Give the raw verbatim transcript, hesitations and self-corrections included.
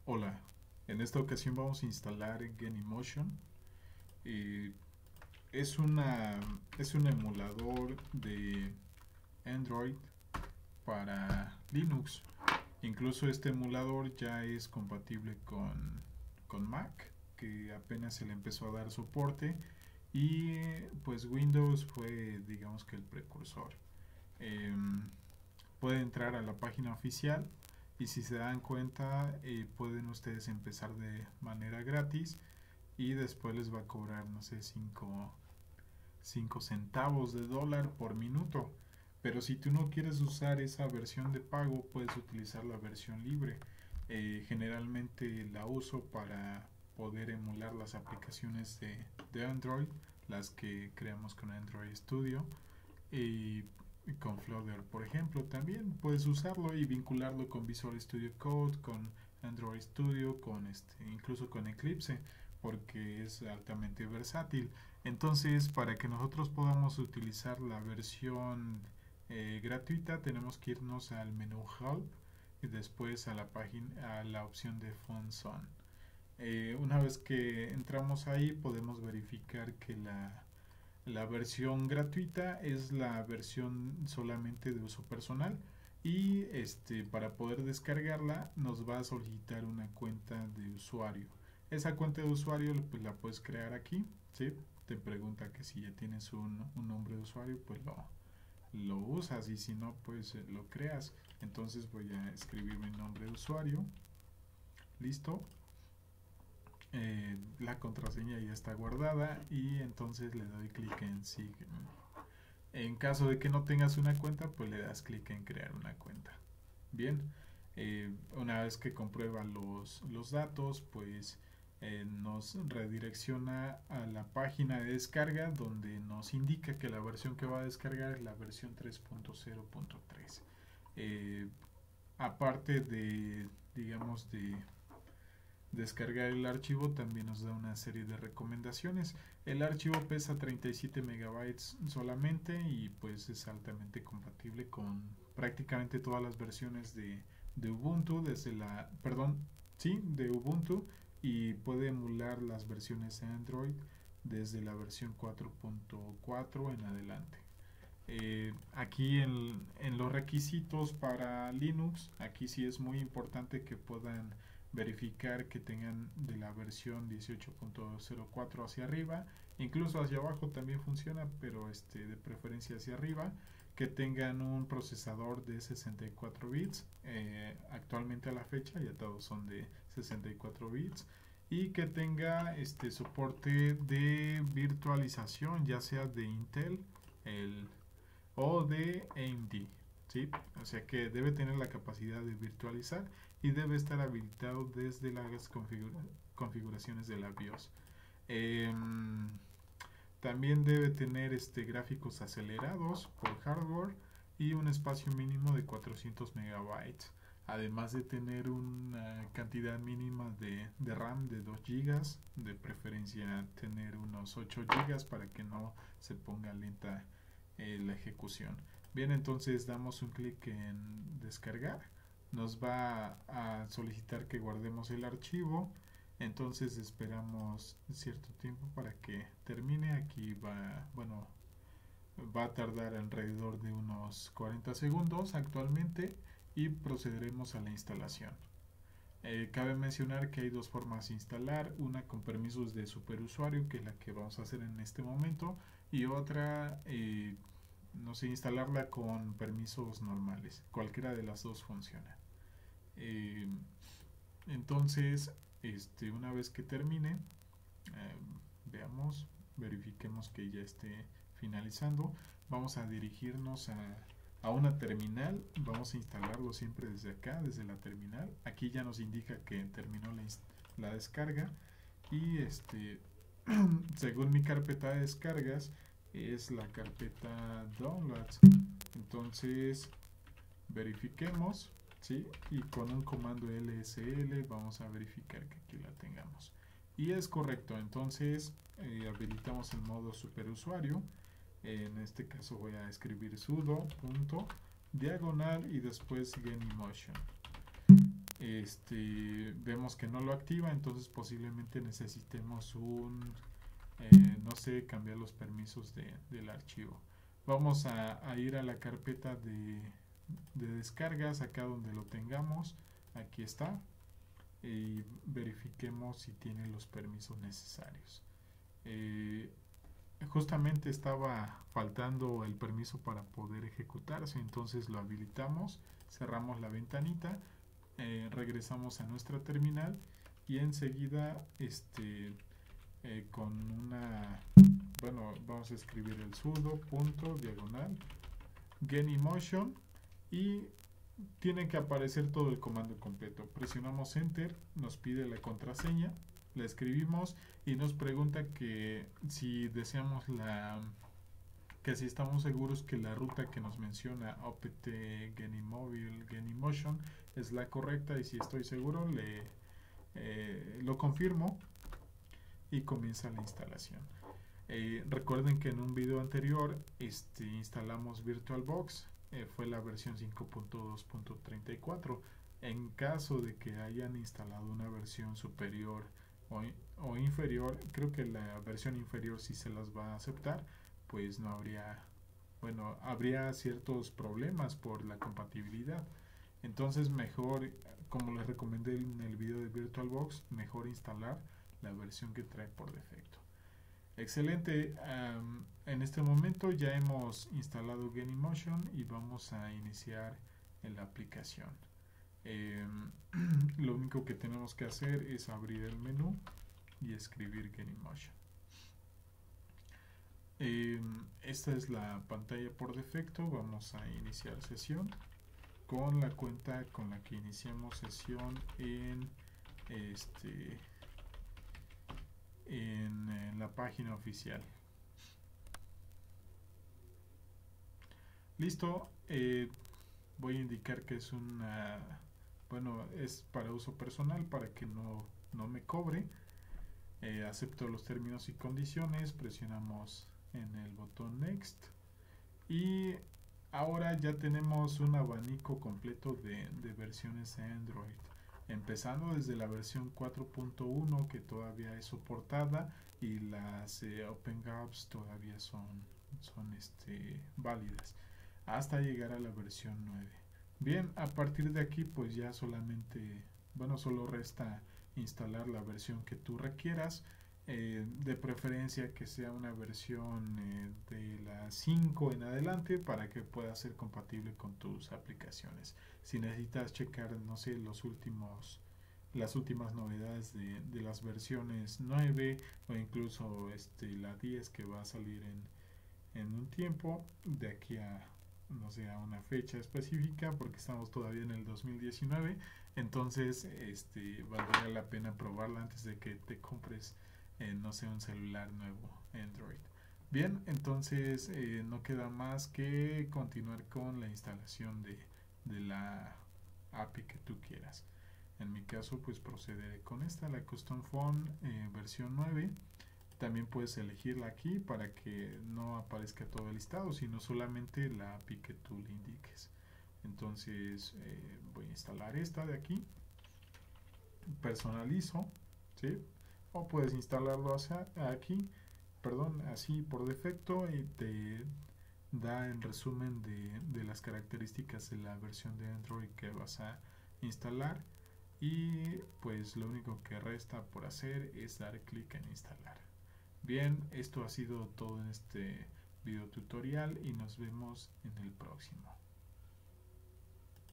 Hola, en esta ocasión vamos a instalar Genymotion. Eh, es, una, es un emulador de Android para Linux. Incluso este emulador ya es compatible con, con Mac, que apenas se le empezó a dar soporte, y pues Windows fue, digamos que el precursor. Eh, Pueden entrar a la página oficial y si se dan cuenta eh, pueden ustedes empezar de manera gratis y después les va a cobrar no sé cinco centavos de dólar por minuto. Pero si tú no quieres usar esa versión de pago, puedes utilizar la versión libre. Eh, generalmente la uso para poder emular las aplicaciones de, de Android, las que creamos con Android Studio. Y con Flutter, por ejemplo, también puedes usarlo y vincularlo con Visual Studio Code, con Android Studio, con este, incluso con Eclipse, porque es altamente versátil. Entonces, para que nosotros podamos utilizar la versión eh, gratuita, tenemos que irnos al menú Help y después a la página, a la opción de Fonts On. Eh, una vez que entramos ahí, podemos verificar que la la versión gratuita es la versión solamente de uso personal y este para poder descargarla nos va a solicitar una cuenta de usuario. Esa cuenta de usuario pues, la puedes crear aquí, ¿sí? Te pregunta que si ya tienes un, un nombre de usuario, pues lo, lo usas y si no, pues lo creas. Entonces voy a escribir mi nombre de usuario. Listo. Eh, la contraseña ya está guardada y entonces le doy clic en Sign. En caso de que no tengas una cuenta, pues le das clic en crear una cuenta. Bien, eh, una vez que comprueba los, los datos, pues eh, nos redirecciona a la página de descarga donde nos indica que la versión que va a descargar es la versión tres punto cero punto tres. Eh, aparte de, digamos, de descargar el archivo, también nos da una serie de recomendaciones. El archivo pesa treinta y siete megabytes solamente y pues es altamente compatible con prácticamente todas las versiones de, de Ubuntu desde la, perdón, sí, de Ubuntu, y puede emular las versiones de Android desde la versión cuatro punto cuatro en adelante. Eh, aquí en, en los requisitos para Linux, aquí sí es muy importante que puedan verificar que tengan de la versión dieciocho punto cero cuatro hacia arriba, incluso hacia abajo también funciona, pero este de preferencia hacia arriba, que tengan un procesador de sesenta y cuatro bits, eh, actualmente a la fecha ya todos son de sesenta y cuatro bits, y que tenga este soporte de virtualización, ya sea de Intel el, o de A M D, ¿sí? O sea que debe tener la capacidad de virtualizar y debe estar habilitado desde las configura configuraciones de la BIOS. Eh, también debe tener este, gráficos acelerados por hardware y un espacio mínimo de cuatrocientos megabytes, además de tener una cantidad mínima de, de RAM de dos gigas, de preferencia tener unos ocho gigas para que no se ponga lenta eh, la ejecución. Bien, entonces damos un clic en descargar, nos va a solicitar que guardemos el archivo, entonces esperamos cierto tiempo para que termine. Aquí va, bueno, va a tardar alrededor de unos cuarenta segundos actualmente y procederemos a la instalación. Eh, cabe mencionar que hay dos formas de instalar, una con permisos de superusuario, que es la que vamos a hacer en este momento, y otra, eh, no sé, instalarla con permisos normales. Cualquiera de las dos funciona. Eh, entonces, este, una vez que termine, eh, veamos, verifiquemos que ya esté finalizando. Vamos a dirigirnos a, a una terminal. Vamos a instalarlo siempre desde acá, desde la terminal. Aquí ya nos indica que terminó la, la descarga. Y este, según mi carpeta de descargas, es la carpeta Downloads. Entonces, verifiquemos, ¿sí? Y con un comando L S L vamos a verificar que aquí la tengamos. Y es correcto, entonces eh, habilitamos el modo superusuario. En este caso voy a escribir sudo punto diagonal y después Genymotion. este, vemos que no lo activa, entonces posiblemente necesitemos un, eh, no sé, cambiar los permisos de, del archivo. Vamos a, a ir a la carpeta de, de descargas, acá donde lo tengamos, aquí está, y verifiquemos si tiene los permisos necesarios. Eh, justamente estaba faltando el permiso para poder ejecutarse, entonces lo habilitamos, cerramos la ventanita, eh, regresamos a nuestra terminal y enseguida este eh, con una, bueno, vamos a escribir el sudo punto diagonal Genymotion y tiene que aparecer todo el comando completo. Presionamos enter, nos pide la contraseña, la escribimos y nos pregunta que si deseamos la, que si estamos seguros que la ruta que nos menciona opt Genymobile Genymotion es la correcta, y si estoy seguro le eh, lo confirmo y comienza la instalación. Eh, recuerden que en un video anterior este, instalamos VirtualBox, eh, fue la versión cinco punto dos punto treinta y cuatro. En caso de que hayan instalado una versión superior o, o inferior, creo que la versión inferior sí se las va a aceptar, pues no habría, bueno, habría ciertos problemas por la compatibilidad. Entonces mejor, como les recomendé en el video de VirtualBox, mejor instalar la versión que trae por defecto. Excelente, um, en este momento ya hemos instalado Genymotion y vamos a iniciar en la aplicación. Eh, lo único que tenemos que hacer es abrir el menú y escribir Genymotion. Eh, esta es la pantalla por defecto. Vamos a iniciar sesión con la cuenta con la que iniciamos sesión en este en, en la página oficial. Listo, eh, voy a indicar que es una, bueno, es para uso personal, para que no, no me cobre. Eh, acepto los términos y condiciones, presionamos en el botón Next y ahora ya tenemos un abanico completo de, de versiones de Android, empezando desde la versión cuatro punto uno, que todavía es soportada, y las eh, OpenGApps todavía son, son este, válidas, hasta llegar a la versión nueve. Bien, a partir de aquí pues ya solamente, bueno, solo resta instalar la versión que tú requieras, eh, de preferencia que sea una versión eh, de la cinco en adelante, para que pueda ser compatible con tus aplicaciones. Si necesitas checar, no sé, los últimos las últimas novedades de, de las versiones nueve o incluso este, la diez, que va a salir en, en un tiempo, de aquí a, no sé, a una fecha específica, porque estamos todavía en el dos mil diecinueve, entonces este, valdría la pena probarla antes de que te compres, eh, no sé, un celular nuevo Android. Bien, entonces eh, no queda más que continuar con la instalación de, de la A P I que tú quieras. En mi caso pues procederé con esta, la Custom Phone eh, versión nueve. También puedes elegirla aquí para que no aparezca todo el listado, sino solamente la A P I que tú le indiques. Entonces eh, voy a instalar esta de aquí, personalizo, ¿sí? O puedes instalarlo hacia aquí, perdón, así por defecto, y te da en resumen de, de las características de la versión de Android que vas a instalar. Y pues lo único que resta por hacer es dar clic en instalar. Bien, esto ha sido todo en este video tutorial y nos vemos en el próximo.